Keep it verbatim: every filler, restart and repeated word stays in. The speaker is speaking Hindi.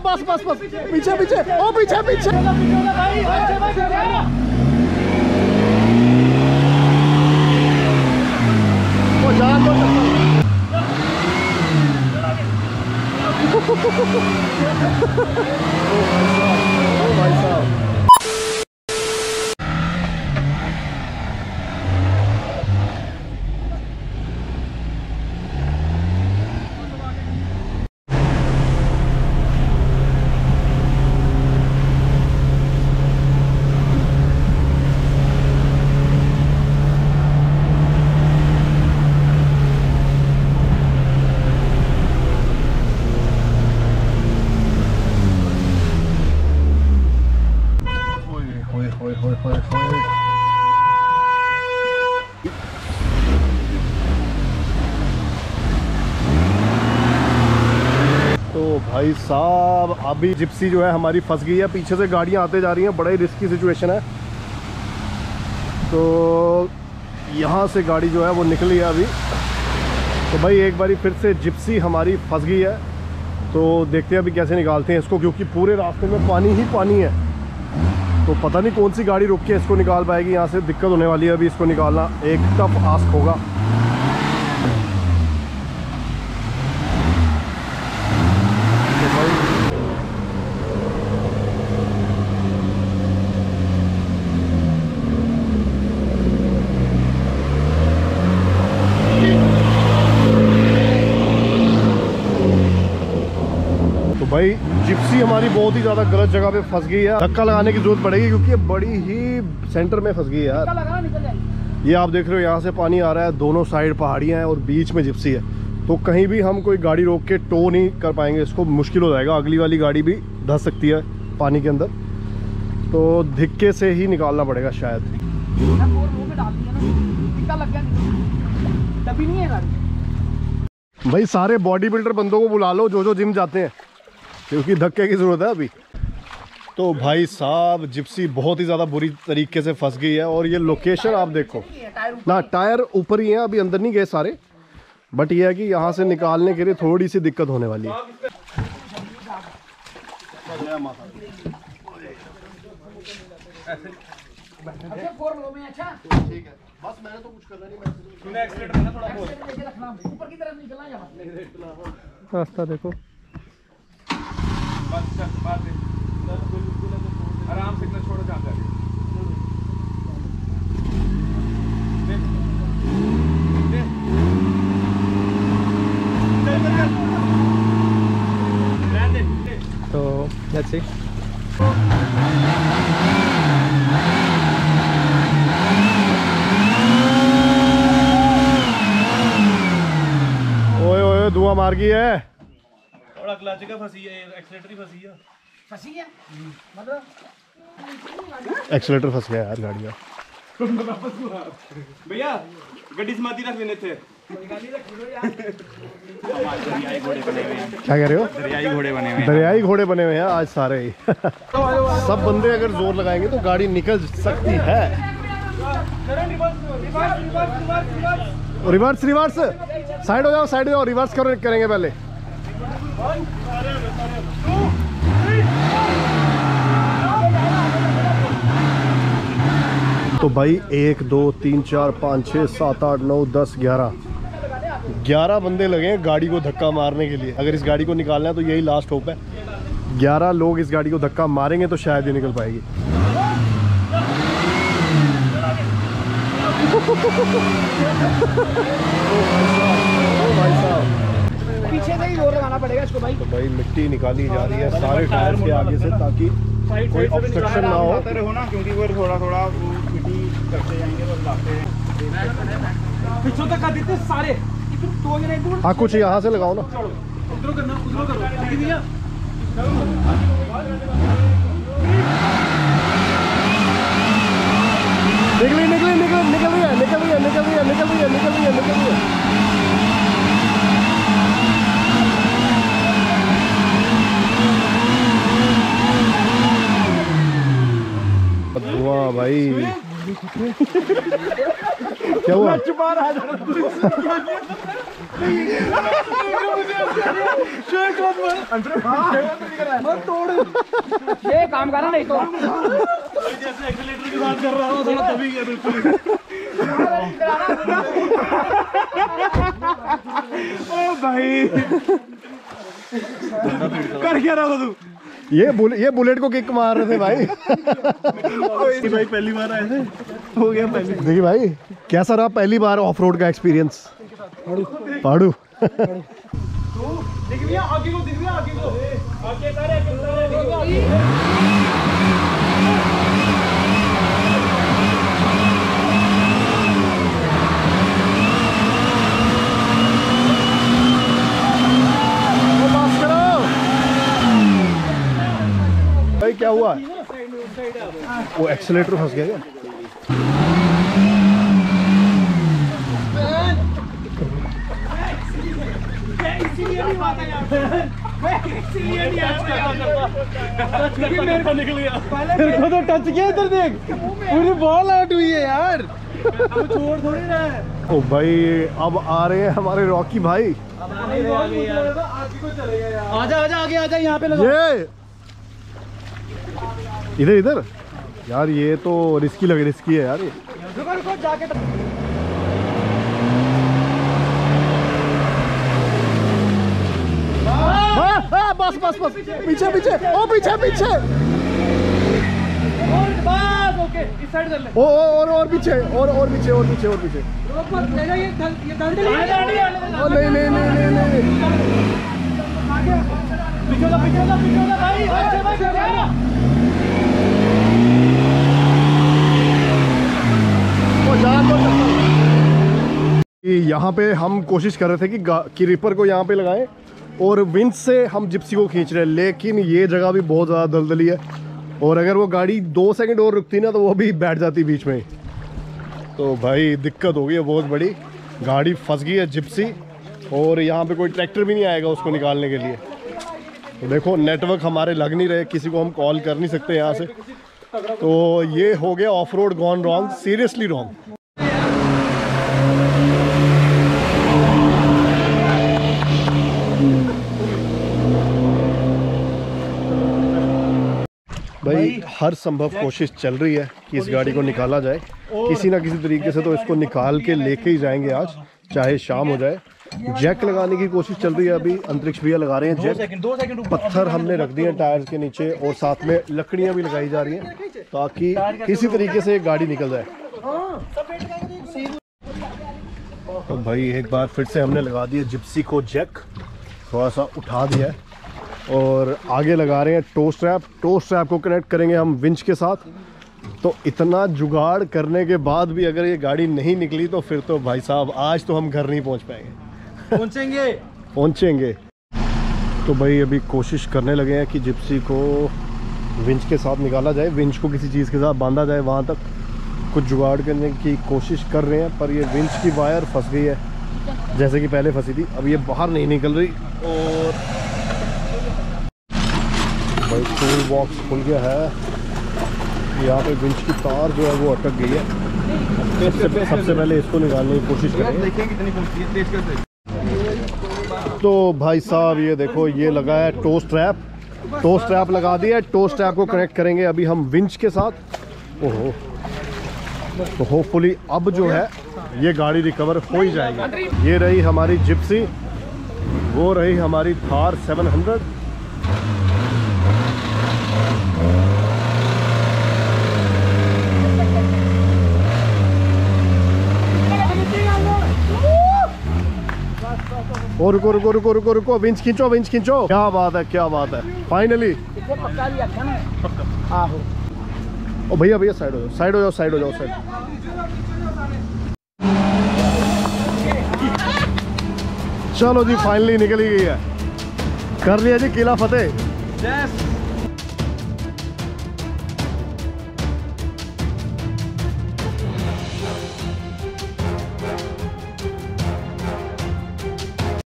बस बस बस पीछे पीछे ओ पीछे पीछे ओ जान दो ओ भाई साहब भाई साहब अभी जिप्सी जो है हमारी फंस गई है, पीछे से गाड़ियां आते जा रही हैं, बड़ा ही रिस्की सिचुएशन है। तो यहाँ से गाड़ी जो है वो निकली है अभी। तो भाई एक बारी फिर से जिप्सी हमारी फंस गई है, तो देखते हैं अभी कैसे निकालते हैं इसको, क्योंकि पूरे रास्ते में पानी ही पानी है। तो पता नहीं कौन सी गाड़ी रुक के इसको निकाल पाएगी, यहाँ से दिक्कत होने वाली है अभी इसको निकालना, एक टफ आस्क होगा। भाई जिप्सी हमारी बहुत ही ज़्यादा गलत जगह पे फंस गई है, धक्का लगाने की जरूरत पड़ेगी क्योंकि ये बड़ी ही सेंटर में फंस गई है यार। ये आप देख रहे हो यहाँ से पानी आ रहा है, दोनों साइड पहाड़ियाँ हैं और बीच में जिप्सी है, तो कहीं भी हम कोई गाड़ी रोक के टो नहीं कर पाएंगे, इसको मुश्किल हो जाएगा, अगली वाली गाड़ी भी धंस सकती है पानी के अंदर। तो धिक्के से ही निकालना पड़ेगा शायद। भाई सारे बॉडी बिल्डर बंदों को बुला लो जो जो जिम जाते हैं, क्योंकि धक्के की जरूरत है अभी। तो भाई साहब जिप्सी बहुत ही ज़्यादा बुरी तरीके से फंस गई है, और ये लोकेशन आप देखो ना, टायर ऊपर ही है, अभी अंदर नहीं गए सारे, बट ये है कि यहाँ से निकालने के लिए थोड़ी सी दिक्कत होने वाली है। ठीक है बस, मैंने तो कुछ करना नहीं, मैं एक्सीलेटर देना थोड़ा बहुत ऊपर की तरफ निकलना है, रास्ता देखो बस बात है, आराम से इतना छोड़ो जाता है। तो that's it. ओए ओए धुआं मार गई है, थोड़ा क्लच का फंसी है, एक्सीलेटर ही फंसी है, फंसी है मतलब एक्सीलेटर फंस गया यार गाड़ी का। भैया गड्डी समाती रख लेने थे, क्या कह रहे हो? दरियाई घोड़े बने हुए हैं, दरियाई घोड़े बने हुए हैं आज सारे ही। सब बंदे अगर जोर लगाएंगे तो गाड़ी निकल सकती है। रिवर्स रिवर्स साइड हो जाओ, साइड हो जाओ, रिवर्स करेंगे पहले। तो भाई एक दो तीन चार पाँच छः सात आठ नौ दस ग्यारह ग्यारह बंदे लगे हैं गाड़ी को धक्का मारने के लिए। अगर इस गाड़ी को निकालना है तो यही लास्ट होप है, ग्यारह लोग इस गाड़ी को धक्का मारेंगे तो शायद ये निकल पाएगी। भाई साहब पीछे से ही जोर लगाना पड़ेगा इसको भाई। तो भाई मिट्टी निकाली जा रही है सारे टायर के आगे से, ताकि कोई ऑब्स्ट्रक्शन ना हो, क्योंकि वो थोड़ा थोड़ा मिट्टी करते जाएंगे तो लाते हैं पीछे तक कर देते सारे। हाँ कुछ यहाँ से लगाओ ना, उधर करना, उधर करो निकली निकली निकल निकल रही है निकल रही है निकल रही है निकल रही है निकल रही है निकल रही है। वाह भाई क्या हुआ? मत तोड़, ये काम करना नहीं तो जैसे एक्सीलेटर के साथ कर रहा हूँ थोड़ा तभी गया बिल्कुल। ओ भाई कर क्या रहा था तू? ये बुल, ये बुलेट को किक मार रहे थे भाई। भाई पहली बार आए थे, हो गया पहली। देखिए भाई कैसा रहा पहली बार ऑफ रोड का एक्सपीरियंस? पाड़ू दिख गया आगे को, दिख गया आगे को, आगे सारे दिख गया। भाई क्या हुआ? वो एक्सीलेटर फंस गया क्या? निकल गया मेरे को तो टच किया, इधर देख पूरी बॉल आउट हुई है यार। वो छोड़ थोड़ी रहा है। ओ भाई अब आ रहे हैं हमारे रॉकी भाई। आजा आजा आगे आजा, यहाँ पे लगा। ये इधर इधर यार, ये तो रिस्की लग रिस्की है यार ये। रुको रुको जाके हाँ, हाँ, बस बस बस पीछे पीछे ओ पीछे पीछे बस ओके, इस साइड कर ले। ओ और और पीछे और और पीछे और पीछे और पीछे। ले जा, ये ये डंडे ले ओ नहीं नहीं नहीं नहीं नहीं पीछे ला पीछे ला पीछे ला भाई, अच्छे भाई चला। यहाँ पे हम कोशिश कर रहे थे कि कि रिपर को यहाँ पे लगाएं और विंच से हम जिप्सी को खींच रहे हैं, लेकिन ये जगह भी बहुत ज़्यादा दलदली है और अगर वो गाड़ी दो सेकंड और रुकती ना तो वो भी बैठ जाती बीच में। तो भाई दिक्कत हो गई है बहुत बड़ी, गाड़ी फंस गई है जिप्सी और यहाँ पे कोई ट्रैक्टर भी नहीं आएगा उसको निकालने के लिए। तो देखो नेटवर्क हमारे लग नहीं रहे, किसी को हम कॉल कर नहीं सकते यहाँ से। तो ये हो गया off road gone wrong, seriously wrong. भाई हर संभव कोशिश चल रही है कि इस गाड़ी को निकाला जाए किसी ना किसी तरीके से, तो इसको निकाल के लेके ही जाएंगे आज, चाहे शाम हो जाए। जैक लगाने की कोशिश चल रही है, अभी अंतरिक्ष भैया लगा रहे हैं जैक। पत्थर हमने रख दिए टायर्स के नीचे और साथ में लकड़ियां भी लगाई जा रही हैं ताकि किसी तरीके से गाड़ी निकल जाए। तो भाई एक बार फिर से हमने लगा दिया जिप्सी को जैक, थोड़ा सा उठा दिया है और आगे लगा रहे हैं टो स्ट्रैप। टो स्ट्रैप को कनेक्ट करेंगे हम विंच के साथ। तो इतना जुगाड़ करने के बाद भी अगर ये गाड़ी नहीं निकली तो फिर तो भाई साहब आज तो हम घर नहीं पहुंच पाएंगे। पहुंचेंगे पहुंचेंगे तो भाई अभी कोशिश करने लगे हैं कि जिप्सी को विंच के साथ निकाला जाए, विंच को किसी चीज़ के साथ बांधा जाए, वहाँ तक कुछ जुगाड़ करने की कोशिश कर रहे हैं। पर ये विंच की वायर फंस गई है जैसे कि पहले फंसी थी, अब ये बाहर नहीं निकल रही और भाई टूल बॉक्स खुल गया है। यहाँ पे विंच की तार जो है वो अटक गई है। सबसे सबसे पहले इसको निकालने की कोशिश करेंगे। तो भाई साहब ये देखो ये लगा है टो स्ट्रैप, टो स्ट्रैप लगा दिया है। टो स्ट्रैप को कनेक्ट करेंगे अभी हम विंच के साथ। ओहो, तो होपफुली अब जो है ये गाड़ी रिकवर हो ही जाएगी। ये रही हमारी जिप्सी, वो रही हमारी थार सेवन हंड्रेड। और रुको रुको रुको रुको रुको विंच खींचो विंच खींचो। क्या बात है क्या बात है, फाइनली। ओ भैया भैया साइड हो जाओ साइड हो जाओ साइड हो जाओ साइड। चलो जी फाइनली निकल ही गई है, कर लिया जी किला फतेह।